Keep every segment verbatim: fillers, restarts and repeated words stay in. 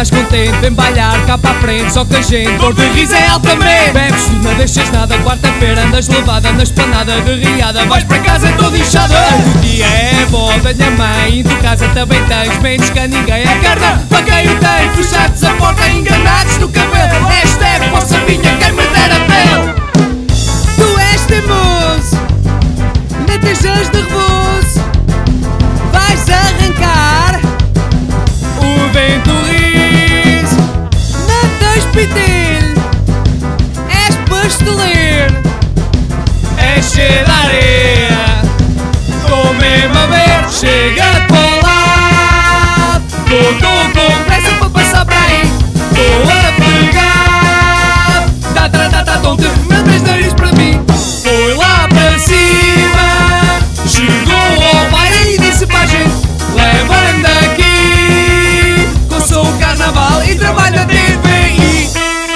estás contente, vem bailar cá para a frente, só que a gente dor de riso é altamente. Bebes tudo, não deixas nada, quarta-feira andas levada na esplanada de riada, vais para casa todo inchado. O dia é bom da minha mãe, em tua casa também tens, menos que ninguém é carne para quem o tem. Fechados a porta, enganados no cabelo, esta é poça minha, quem me dera pele. Tu és teimoso, não estejas nervoso, vais arrancar o vento riso. Não tens pitilho, és pasteleiro, és cheio de areia, tô mesmo a ver, chega para o lado. Tô, tô com pressa para passar para aí, tô a pegar. Tá, tá, tá, tá, tonto, não tens nariz para mim. Foi lá para cima, chegou ao baile e disse para a gente: leva-me daqui, que eu sou o carnaval e trabalho na T V I.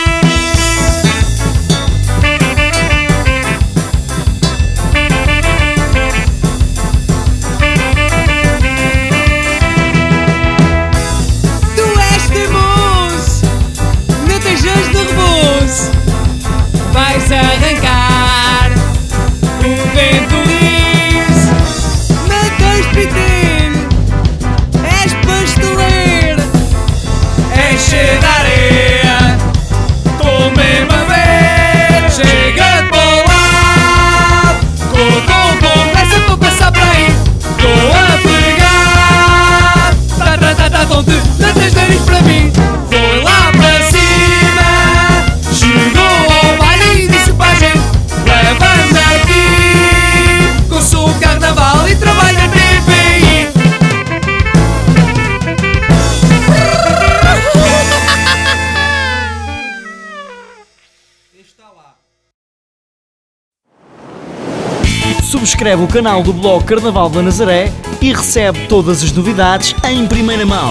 Tu és teimoso, não estejas nervoso, vais arrancar o vento liso. Não tens pitilho, és pasteleiro, és cheio de areia, tô mesmo a ver. Chega para o lado, tô, tô com pressa para passar para aí, tô a pegar. Tá, tá, tá, tá, tonto, não tens nariz para mim. Foi lá para cima, chegou ao baile e disse para a gente: leva-me daqui, que eu sou o carnaval e trabalho na T V I. Subscreve o canal do blog Carnaval da Nazaré e recebe todas as novidades em primeira mão.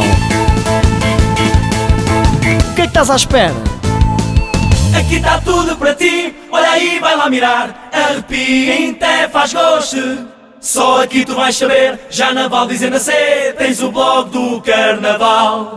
O que é que estás à espera? Aqui está tudo para ti, olha aí, vai lá mirar. Arrepia, até faz gosto. Só aqui tu vais saber, já na Val dizendo a C, tens o blog do Carnaval.